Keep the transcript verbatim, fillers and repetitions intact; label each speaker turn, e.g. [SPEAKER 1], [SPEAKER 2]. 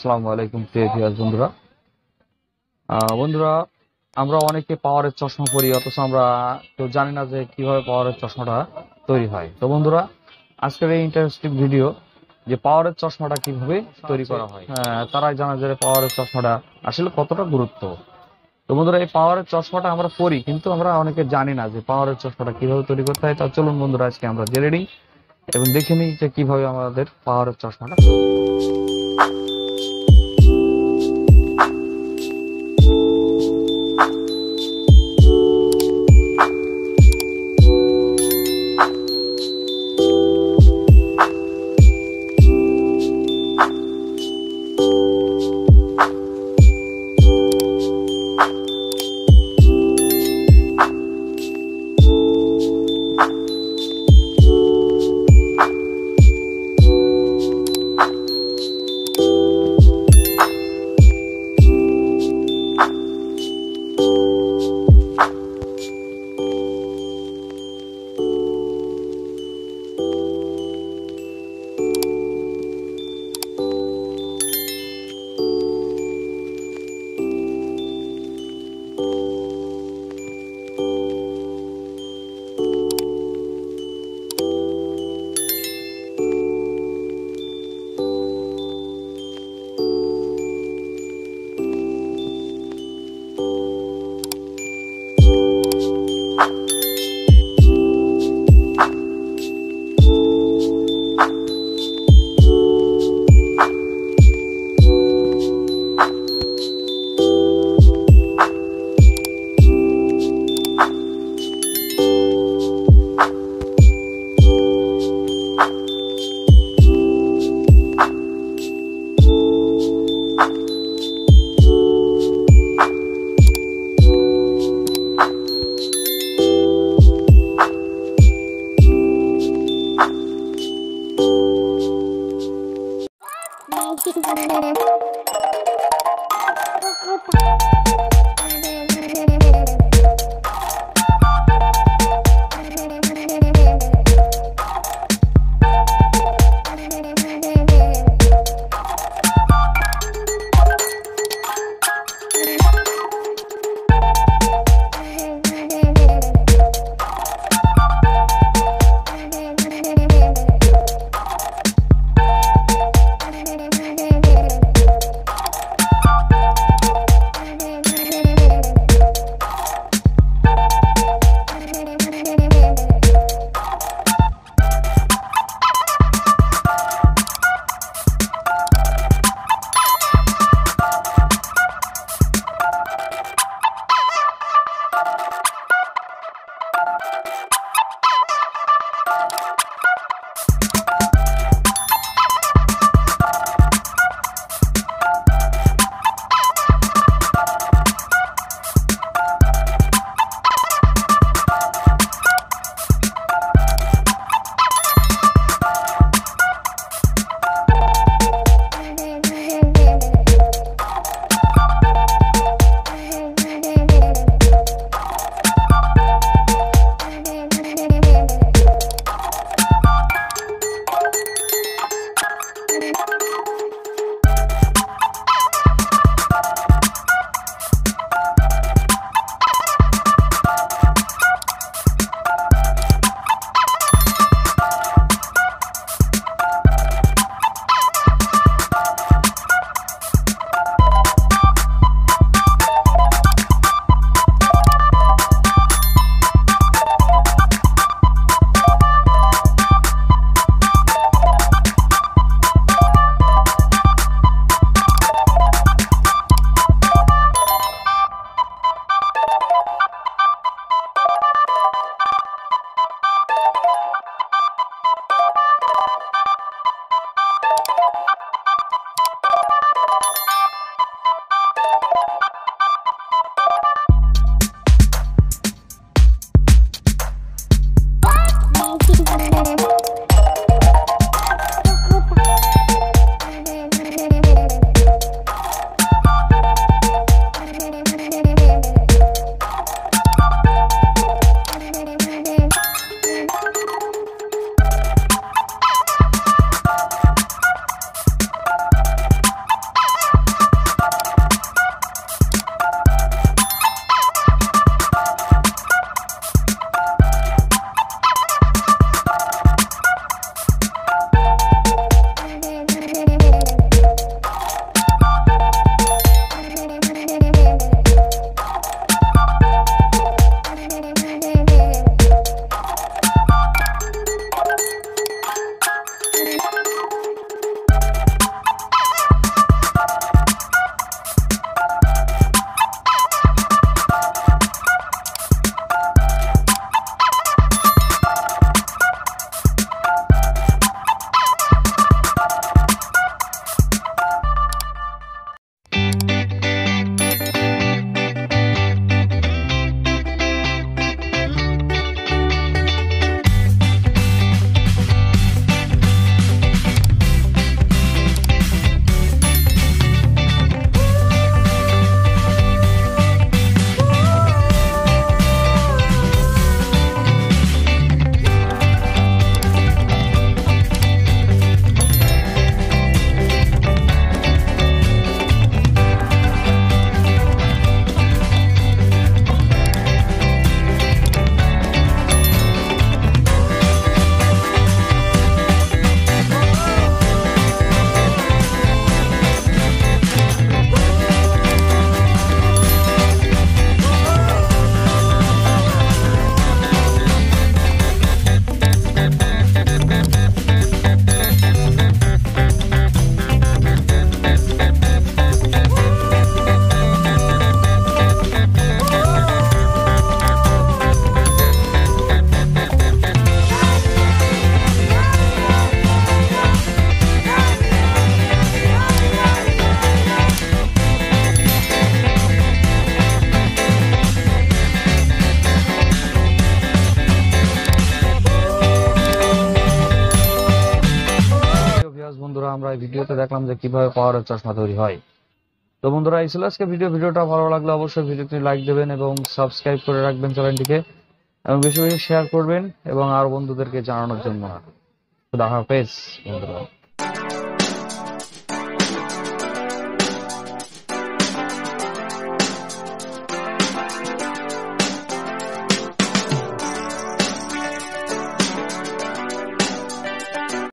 [SPEAKER 1] আসসালামু আলাইকুম প্রিয় ভিউয়ার্স বন্ধুরা। বন্ধুরা আমরা অনেকে পাওয়ারের চশমা পরি, অথচ আমরা কেউ জানি না যে কিভাবে পাওয়ারের চশমাটা তৈরি হয়। তো বন্ধুরা, আজকের এই ইন্টারেস্টিং ভিডিও যে পাওয়ারের চশমাটা কিভাবে তৈরি করা হয়, তারাই জানা যে পাওয়ারের চশমাটা আসলে কতটা গুরুত্ব। তো বন্ধুরা, এই পাওয়ারের চশমাটা আমরা পরি, কিন্তু আমরা অনেকে জানি না যে পাওয়ারের চশমাটা কিভাবে তৈরি করতে হয়। তা চলুন বন্ধুরা, আজকে আমরা জেনে নিই এবং দেখে নিই যে কিভাবে আমাদের পাওয়ারের চশমাটা তাই ভিডিওতে দেখলাম যে কিভাবে পাওয়ারের চশমা তৈরি হয়। তো বন্ধুরা, এই ছিল আজকে ভিডিও। ভিডিওটা ভালো লাগলে অবশ্যই ভিডিওটি লাইক দেবেন এবং সাবস্ক্রাইব করে রাখবেন চ্যানেলটিকে, এবং বেশি বেশি শেয়ার করবেন এবং আরো বন্ধুদেরকে জানানোর জন্য। খুদা হাফেজ বন্ধুরা।